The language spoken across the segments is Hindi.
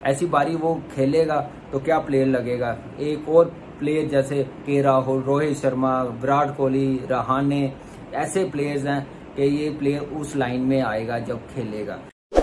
ऐसी बारी वो खेलेगा तो क्या प्लेयर लगेगा। एक और प्लेयर जैसे के राहुल, रोहित शर्मा, विराट कोहली, रहाणे, ऐसे प्लेयर्स हैं कि ये प्लेयर उस लाइन में आएगा जब खेलेगा।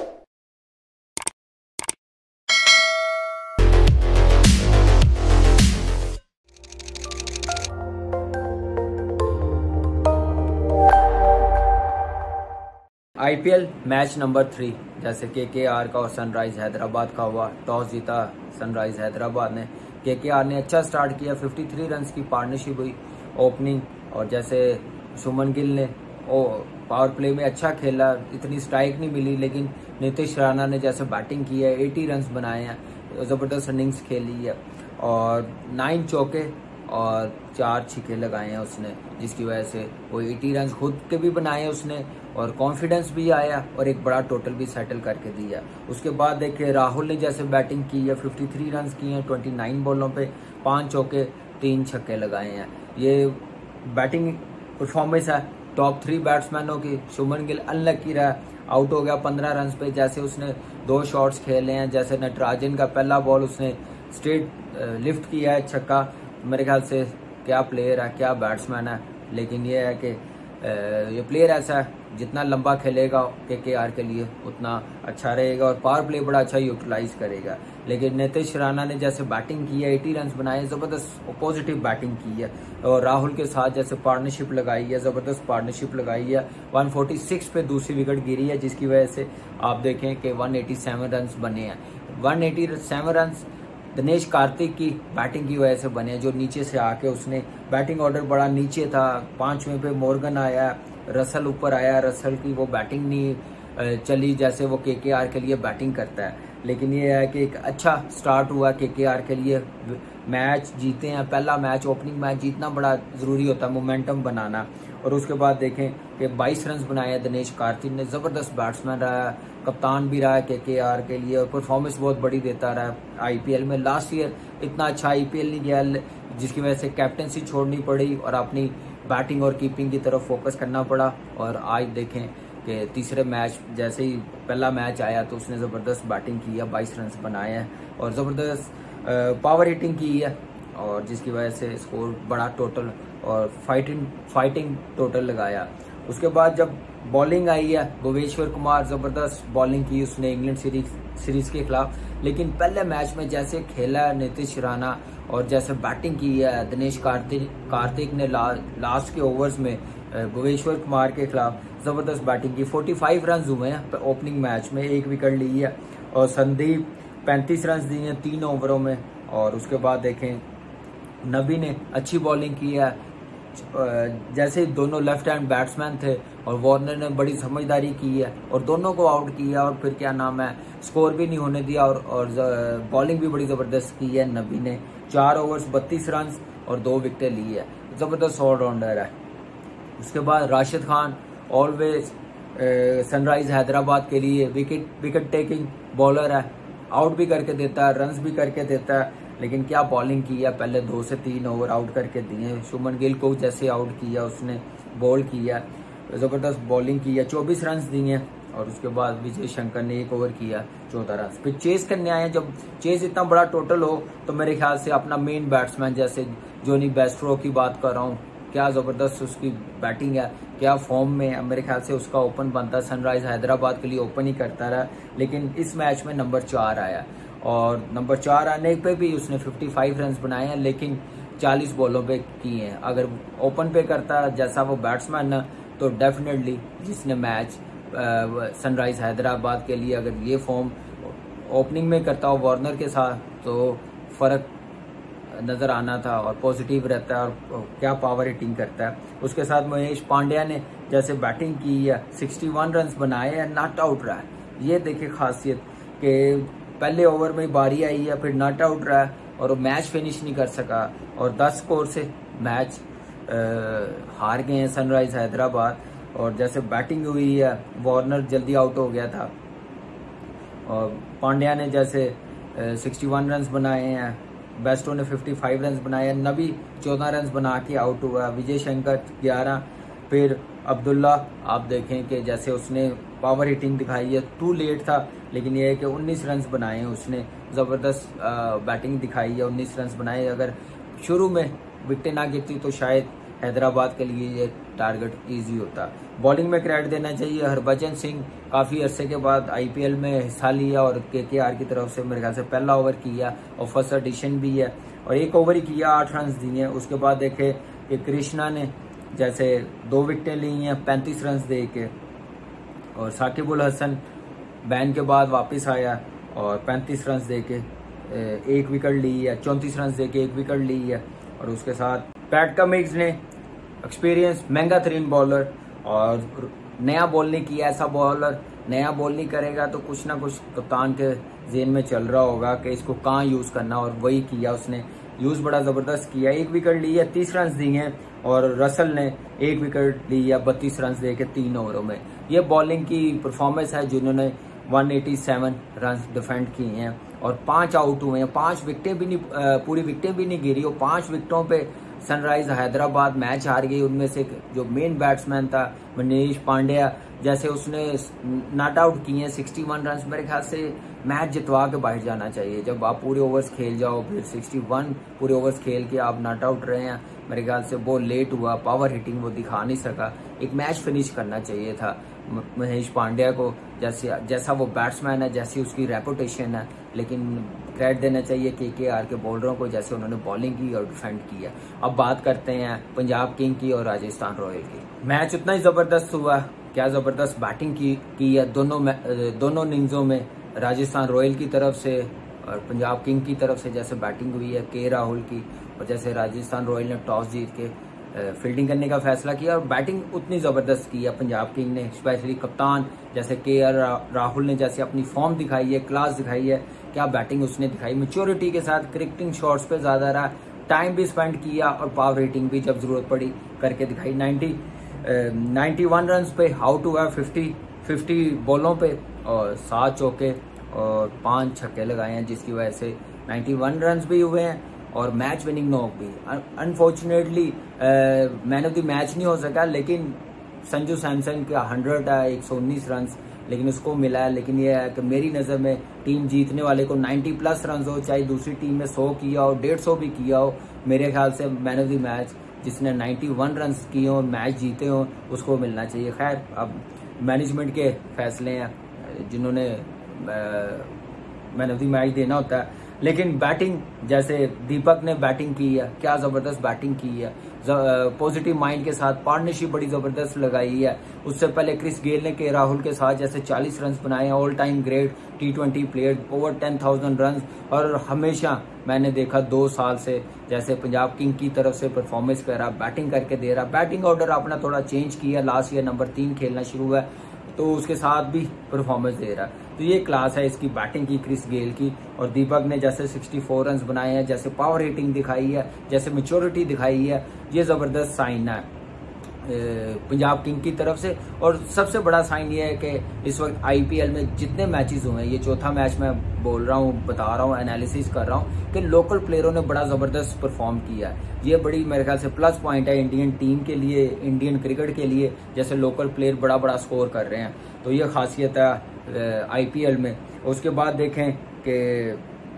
आईपीएल मैच नंबर 3 जैसे केकेआर का और सनराइज हैदराबाद का हुआ। टॉस जीता सनराइज हैदराबाद ने। केकेआर ने अच्छा स्टार्ट किया, 53 रन्स की पार्टनरशिप हुई ओपनिंग, और जैसे शुभमन गिल ने पावर प्ले में अच्छा खेला, इतनी स्ट्राइक नहीं मिली, लेकिन नीतीश राणा ने जैसे बैटिंग की है 80 रन्स बनाए हैं, ज़बरदस्त इनिंग्स खेली है और 9 चौके और 4 छक्के लगाए हैं उसने, जिसकी वजह से वो 80 रन खुद के भी बनाए उसने और कॉन्फिडेंस भी आया और एक बड़ा टोटल भी सेटल करके दिया। उसके बाद देखिए राहुल ने जैसे बैटिंग की है, 53 रन की हैं 29 बॉलों पे, 5 चौके 3 छक्के लगाए हैं। ये बैटिंग परफॉर्मेंस है टॉप 3 बैट्समैनों की। शुभमन गिल अनलकी रहा, आउट हो गया 15 रन पे, जैसे उसने 2 शॉट्स खेले हैं, जैसे नटराजन का पहला बॉल उसने स्ट्रेट लिफ्ट किया है छक्का। मेरे ख्याल से क्या प्लेयर है, क्या बैट्समैन है, लेकिन ये है कि ये प्लेयर ऐसा है जितना लंबा खेलेगा केकेआर के लिए उतना अच्छा रहेगा और पावर प्ले बड़ा अच्छा यूटिलाइज करेगा। लेकिन नीतीश राणा ने जैसे बैटिंग की है, 80 रन बनाए, ज़बरदस्त पॉजिटिव बैटिंग की है और राहुल के साथ जैसे पार्टनरशिप लगाई है, ज़बरदस्त पार्टनरशिप लगाई है। 146 पे दूसरी विकेट गिरी है, जिसकी वजह से आप देखें कि 187 रन बने हैं। 187 रन दिनेश कार्तिक की बैटिंग की वजह से बने, जो नीचे से आके उसने बैटिंग ऑर्डर बड़ा नीचे था, 5वें पे मॉर्गन आया, रसल ऊपर आया, रसल की वो बैटिंग नहीं चली जैसे वो केकेआर के लिए बैटिंग करता है। लेकिन ये है कि एक अच्छा स्टार्ट हुआ केकेआर के लिए, मैच जीते हैं। पहला मैच ओपनिंग मैच जीतना बड़ा ज़रूरी होता है, मोमेंटम बनाना। और उसके बाद देखें कि 22 रन बनाए हैं दिनेश कार्तिक ने, ज़बरदस्त बैट्समैन रहा है, कप्तान भी रहा है केकेआर के लिए और परफॉर्मेंस बहुत बड़ी देता रहा है आईपीएल में। लास्ट ईयर इतना अच्छा आईपीएल नहीं गया, जिसकी वजह से कैप्टनसी छोड़नी पड़ी और अपनी बैटिंग और कीपिंग की तरफ फोकस करना पड़ा। और आज देखें कि तीसरे मैच जैसे ही पहला मैच आया तो उसने ज़बरदस्त बैटिंग की है, 22 रन बनाए हैं और ज़बरदस्त पावर हिटिंग की है, और जिसकी वजह से स्कोर बड़ा टोटल और फाइटिंग टोटल लगाया। उसके बाद जब बॉलिंग आई है, भुवनेश्वर कुमार ज़बरदस्त बॉलिंग की उसने इंग्लैंड सीरीज के खिलाफ। लेकिन पहले मैच में जैसे खेला नीतीश राणा और जैसे बैटिंग की है दिनेश कार्तिक ने लास्ट के ओवर्स में भुवनेश्वर कुमार के खिलाफ ज़बरदस्त बैटिंग की। 45 रन हुए हैं ओपनिंग मैच में, 1 विकेट ली है और संदीप 35 रन दिए हैं 3 ओवरों में। और उसके बाद देखें नबी ने अच्छी बॉलिंग की है, जैसे दोनों लेफ्ट हैंड बैट्समैन थे और वार्नर ने बड़ी समझदारी की है और दोनों को आउट किया और फिर क्या नाम है स्कोर भी नहीं होने दिया और बॉलिंग भी बड़ी ज़बरदस्त की है नबी ने। 4 ओवर्स 32 रन और 2 विकेटें ली है, ज़बरदस्त ऑलराउंडर है। उसके बाद राशिद खान ऑलवेज सनराइज हैदराबाद के लिए विकेट टेकिंग बॉलर है, आउट भी करके देता है, रन्स भी करके देता है। लेकिन क्या बॉलिंग की है, पहले 2 से 3 ओवर आउट करके दिए। शुभमन गिल को जैसे आउट किया उसने, बॉल किया, ज़बरदस्त बॉलिंग की है, 24 रन दिए। और उसके बाद विजय शंकर ने 1 ओवर किया 14 रन। फिर चेस करने आए, जब चेस इतना बड़ा टोटल हो तो मेरे ख्याल से अपना मेन बैट्समैन जैसे जोनी बेस्ट्रो की बात कर रहा हूँ, क्या ज़बरदस्त उसकी बैटिंग है, क्या फॉर्म में है, मेरे ख्याल से उसका ओपन बनता है। सनराइज हैदराबाद के लिए ओपन ही करता रहा, लेकिन इस मैच में नंबर 4 आया और नंबर 4 आने पे भी उसने 55 रन बनाए हैं, लेकिन 40 बॉलों पे किए हैं। अगर ओपन पे करता जैसा वो बैट्समैन ना, तो डेफिनेटली जिसने मैच सनराइज हैदराबाद के लिए अगर ये फॉर्म ओपनिंग में करता हो वार्नर के साथ तो फ़र्क नज़र आना था और पॉजिटिव रहता है और क्या पावर हिटिंग करता है। उसके साथ महेश पांड्या ने जैसे बैटिंग की है, 61 रन बनाए हैं, नॉट आउट रहा है। ये देखिए खासियत कि पहले ओवर में बारी आई है, फिर नॉट आउट रहा है और मैच फिनिश नहीं कर सका और 10 स्कोर से मैच हार गए हैं सनराइज हैदराबाद। और जैसे बैटिंग हुई है, वार्नर जल्दी आउट हो गया था और पांड्या ने जैसे 61 रन बनाए हैं, बेस्टो ने 55 रन बनाए हैं, नबी 14 रन बना के आउट हुआ, विजय शंकर 11, फिर अब्दुल्ला आप देखें कि जैसे उसने पावर हिटिंग दिखाई है, टू लेट था लेकिन यह है कि 19 रन बनाए हैं उसने ज़बरदस्त बैटिंग दिखाई है, 19 रन बनाए। अगर शुरू में विकेटें ना गिरती तो शायद हैदराबाद के लिए ये टारगेट इजी होता। बॉलिंग में क्रेडिट देना चाहिए हरभजन सिंह, काफ़ी अरसे के बाद आईपीएल में हिस्सा लिया और केकेआर की तरफ से मेरे ख्याल से पहला ओवर किया और फर्स्ट एडिशन भी है और एक ओवर ही किया, 8 रन दिए। उसके बाद देखे कि कृष्णा ने जैसे 2 विकेटें ली हैं 35 रन दे के, और साकिब उल हसन बैन के बाद वापस आया और 35 रन दे के 1 विकेट ली है, 34 रन दे के 1 विकेट ली है। और उसके साथ पैट कमिंस ने एक्सपीरियंस महंगा तरीन बॉलर और नया बॉल नहीं किया, ऐसा बॉलर नया बॉल नहीं करेगा तो कुछ ना कुछ कप्तान के जेन में चल रहा होगा कि इसको कहाँ यूज़ करना, और वही किया उसने, यूज़ बड़ा ज़बरदस्त किया। 1 विकेट ली है, 30 रन दिए हैं और रसल ने 1 विकेट ली है 32 रन दे के 3 ओवरों में। ये बॉलिंग की परफॉर्मेंस है जिन्होंने 187 रन डिफेंड किए हैं और 5 आउट हुए हैं, 5 विकेटें भी नहीं, पूरी विकेटें भी नहीं गिरी और 5 विकेटों पे सनराइज हैदराबाद मैच हार गई। उनमें से जो मेन बैट्समैन था मनीष पांड्या, जैसे उसने नॉट आउट किए हैं 61 रन, मेरे ख्याल से मैच जितवा के बाहर जाना चाहिए। जब आप पूरे ओवर्स खेल जाओ फिर 61 पूरे ओवर्स खेल के आप नॉट आउट रहे हैं, मेरे ख्याल से बहुत लेट हुआ, पावर हिटिंग वो दिखा नहीं सका। एक मैच फिनिश करना चाहिए था महेश पांड्या को, जैसा वो बैट्समैन है, जैसी उसकी रेपुटेशन है। लेकिन क्रेडिट देना चाहिए केकेआर के बॉलरों को, जैसे उन्होंने बॉलिंग की और डिफेंड किया। अब बात करते हैं पंजाब किंग की और राजस्थान रॉयल की। मैच उतना ही ज़बरदस्त हुआ, क्या ज़बरदस्त बैटिंग की है दोनों इनिंग्सों में, राजस्थान रॉयल की तरफ से और पंजाब किंग की तरफ से जैसे बैटिंग हुई है के राहुल की, और जैसे राजस्थान रॉयल ने टॉस जीत के फील्डिंग करने का फैसला किया और बैटिंग उतनी ज़बरदस्त की है पंजाब किंग ने। स्पेशली कप्तान जैसे के राहुल ने जैसे अपनी फॉर्म दिखाई है, क्लास दिखाई है, क्या बैटिंग उसने दिखाई, मैच्योरिटी के साथ क्रिकेटिंग शॉट्स पे ज़्यादा रहा, टाइम भी स्पेंड किया और पावर रेटिंग भी जब ज़रूरत पड़ी करके दिखाई। 91 रन पे आउट हुआ 50 बॉलों पे और 7 चौके और 5 छक्के लगाए हैं, जिसकी वजह से 91 रन भी हुए हैं और मैच विनिंग नॉक भी। Unfortunately man of the match नहीं हो सका, लेकिन संजू सैमसन का 100 है 119 रन, लेकिन उसको मिला है। लेकिन ये है कि मेरी नज़र में टीम जीतने वाले को 90+ रन हो, चाहे दूसरी टीम में 100 किया हो 150 भी किया हो, मेरे ख्याल से मैन ऑफ द मैच जिसने 91 रन किए हो मैच जीते हो उसको मिलना चाहिए। खैर अब मैनेजमेंट के फैसले हैं जिन्होंने मैन ऑफ द मैच देना होता है। लेकिन बैटिंग जैसे दीपक ने बैटिंग की है, क्या ज़बरदस्त बैटिंग की है, पॉजिटिव माइंड के साथ पार्टनरशिप बड़ी ज़बरदस्त लगाई है। उससे पहले क्रिस गेल ने के राहुल के साथ जैसे 40 रन बनाए हैं, all time great T20 player, over 10,000 run. और हमेशा मैंने देखा 2 साल से जैसे पंजाब किंग की तरफ से परफॉर्मेंस कर रहा, बैटिंग करके दे रहा, बैटिंग ऑर्डर अपना थोड़ा चेंज किया, लास्ट ईयर नंबर 3 खेलना शुरू हुआ तो उसके साथ भी परफॉर्मेंस दे रहा। तो ये क्लास है इसकी बैटिंग की क्रिस गेल की। और दीपक ने जैसे 64 रन बनाए हैं, जैसे पावर रेटिंग दिखाई है, जैसे मैच्योरिटी दिखाई है, ये ज़बरदस्त साइन है पंजाब किंग की तरफ से। और सबसे बड़ा साइन ये है कि इस वक्त आईपीएल में जितने मैचेस हुए हैं, ये चौथा मैच मैं बोल रहा हूँ, बता रहा हूँ, एनालिसिस कर रहा हूँ कि लोकल प्लेयरों ने बड़ा ज़बरदस्त परफॉर्म किया है। ये बड़ी मेरे ख्याल से प्लस पॉइंट है इंडियन टीम के लिए, इंडियन क्रिकेट के लिए, जैसे लोकल प्लेयर बड़ा स्कोर कर रहे हैं। तो ये खासियत है आईपीएल में। उसके बाद देखें कि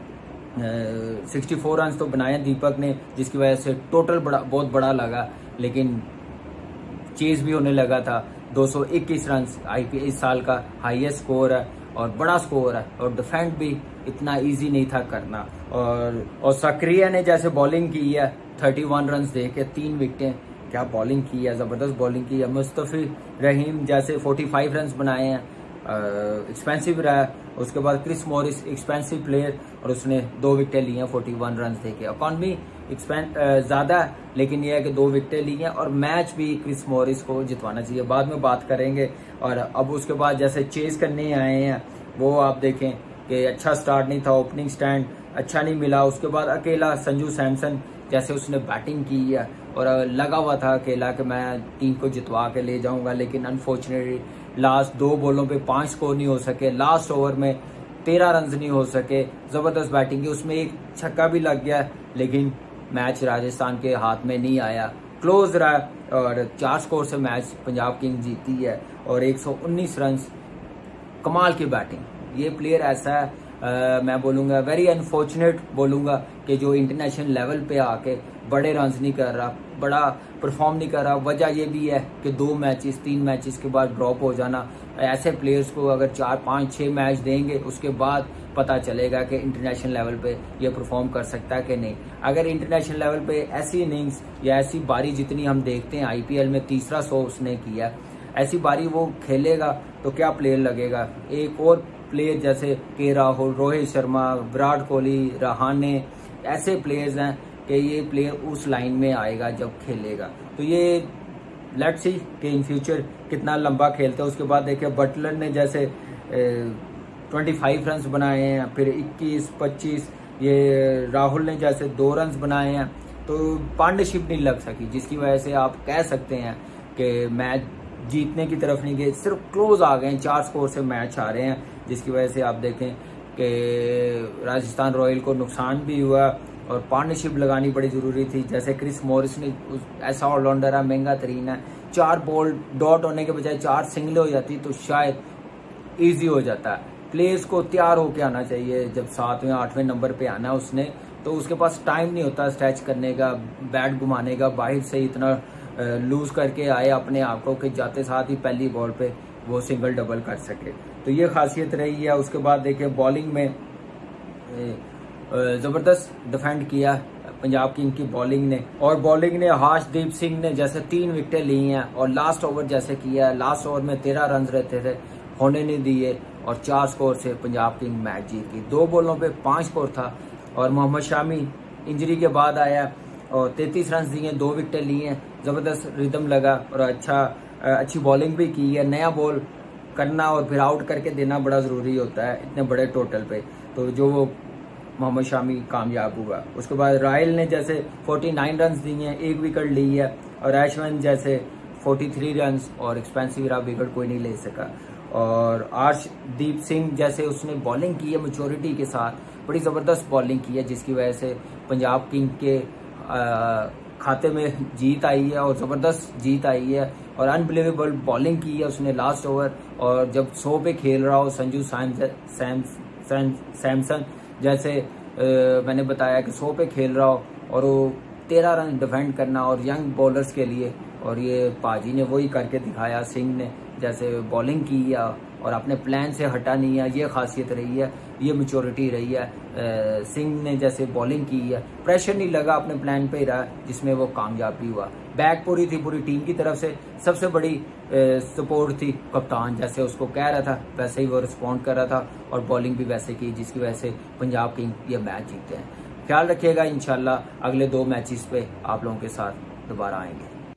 64 रन तो बनाए दीपक ने, जिसकी वजह से टोटल बहुत बड़ा लगा, लेकिन चेज भी होने लगा था। 221 रन आईपीएल इस साल का हाईएस्ट स्कोर है और बड़ा स्कोर है, और डिफेंड भी इतना इजी नहीं था करना। और सक्रिया ने जैसे बॉलिंग की है 31 रन दे के 3 विकेटें, क्या बॉलिंग की है, ज़बरदस्त बॉलिंग की है। मुस्तफिजुर रहीम जैसे 45 रन बनाए हैं, एक्सपेंसिव रहा। उसके बाद क्रिस मॉरिस एक्सपेंसिव प्लेयर और उसने 2 विकेटें ली हैं 41 रन दे के। इकॉनमी ज़्यादा है, लेकिन यह है कि 2 विकेटें ली हैं और मैच भी क्रिस मॉरिस को जितवाना चाहिए, बाद में बात करेंगे। और अब उसके बाद जैसे चेज करने आए हैं वो आप देखें कि अच्छा स्टार्ट नहीं था, ओपनिंग स्टैंड अच्छा नहीं मिला। उसके बाद अकेला संजू सैमसन जैसे उसने बैटिंग की है और लगा हुआ था अकेला कि मैं टीम को जितवा के ले जाऊंगा, लेकिन अनफॉर्चुनेटली लास्ट 2 बॉलों पे 5 स्कोर नहीं हो सके, लास्ट ओवर में 13 रन नहीं हो सके। ज़बरदस्त बैटिंग की, उसमें एक छक्का भी लग गया, लेकिन मैच राजस्थान के हाथ में नहीं आया, क्लोज रहा और 4 स्कोर से मैच पंजाब किंग जीती है और 119 रन। कमाल की बैटिंग, ये प्लेयर ऐसा है मैं बोलूँगा वेरी अनफॉर्चुनेट बोलूँगा कि जो इंटरनेशनल लेवल पे आके बड़े रन नहीं कर रहा, बड़ा परफॉर्म नहीं कर रहा। वजह ये भी है कि 2 मैचेस 3 मैचेस के बाद ड्रॉप हो जाना। ऐसे प्लेयर्स को अगर 4 5 6 मैच देंगे उसके बाद पता चलेगा कि इंटरनेशनल लेवल पे ये परफॉर्म कर सकता है कि नहीं। अगर इंटरनेशनल लेवल पे ऐसी इनिंग्स या ऐसी बारी जितनी हम देखते हैं IPL में 3रा 100 उसने किया, ऐसी बारी वो खेलेगा तो क्या प्लेयर लगेगा। एक और प्लेयर जैसे के राहुल, रोहित शर्मा, विराट कोहली, रहाणे, ऐसे प्लेयर्स हैं कि ये प्लेयर उस लाइन में आएगा जब खेलेगा। तो ये लेट्स सी कि इन फ्यूचर कितना लंबा खेलते हैं। उसके बाद देखिए बटलर ने जैसे 25 रन बनाए हैं, फिर 21 25 ये राहुल ने जैसे 2 रन बनाए हैं। तो पार्टनरशिप नहीं लग सकी, जिसकी वजह से आप कह सकते हैं कि मैच जीतने की तरफ नहीं गए, सिर्फ क्लोज आ गए। 4 स्कोर से मैच आ रहे हैं, जिसकी वजह से आप देखें कि राजस्थान रॉयल को नुकसान भी हुआ और पार्टनरशिप लगानी बड़ी जरूरी थी। जैसे क्रिस मॉरिस ने ऐसा ऑलराउंडर है, महंगा तरीन है, 4 बॉल डॉट होने के बजाय 4 सिंगलें हो जाती तो शायद ईजी हो जाता है। प्लेयर्स को तैयार होके आना चाहिए। जब 7वें 8वें नंबर पे आना उसने, तो उसके पास टाइम नहीं होता स्ट्रेच करने का, बैट घुमाने का। बाहर से इतना लूज करके आए अपने आप को कि जाते साथ ही पहली बॉल पे वो सिंगल डबल कर सके। तो ये खासियत रही है। उसके बाद देखिए बॉलिंग में जबरदस्त डिफेंड किया पंजाब किंग की बॉलिंग ने। और बॉलिंग ने हर्षदीप सिंह ने जैसे 3 विकेटें ली हैं और लास्ट ओवर जैसे किया, लास्ट ओवर में 13 रन रहते थे, होने नहीं दिए और 4 स्कोर से पंजाब किंग मैच जीत गई। 2 बॉलों पे 5 स्कोर था। और मोहम्मद शामी इंजरी के बाद आया और 33 रन दिए, 2 विकेटें ली हैं, जबरदस्त रिदम लगा और अच्छी बॉलिंग भी की है। नया बॉल करना और फिर आउट करके देना बड़ा जरूरी होता है इतने बड़े टोटल पे, तो जो वो मोहम्मद शामी कामयाब हुआ। उसके बाद रायल ने जैसे 49 रन दिए हैं, 1 विकेट ली है और ऐशवन जैसे 43 रन और एक्सपेंसिव विकेट कोई नहीं ले सका। और हर्षदीप सिंह जैसे उसने बॉलिंग की है मैच्योरिटी के साथ, बड़ी ज़बरदस्त बॉलिंग की है, जिसकी वजह से पंजाब किंग के खाते में जीत आई है और ज़बरदस्त जीत आई है। और अनबिलीवेबल बॉलिंग की है उसने लास्ट ओवर। और जब 100 पे खेल रहा हो संजू सैमसन जैसे मैंने बताया कि 100 पे खेल रहा हो और वो 13 रन डिफेंड करना और यंग बॉलर्स के लिए, और ये पाजी ने वही करके दिखाया। सिंह ने जैसे बॉलिंग की है और अपने प्लान से हटा नहीं है, ये खासियत रही है, ये मैच्योरिटी रही है। सिंह ने जैसे बॉलिंग की है, प्रेशर नहीं लगा, अपने प्लान पे ही रहा, जिसमें वो कामयाब भी हुआ। बैक पूरी थी पूरी टीम की तरफ से, सबसे बड़ी सपोर्ट थी कप्तान, जैसे उसको कह रहा था वैसे ही वो रिस्पॉन्ड कर रहा था और बॉलिंग भी वैसे की, जिसकी वजह से पंजाब किंग ये मैच जीते हैं। ख्याल रखिएगा, इंशाल्लाह अगले 2 मैचेस पे आप लोगों के साथ दोबारा आएंगे।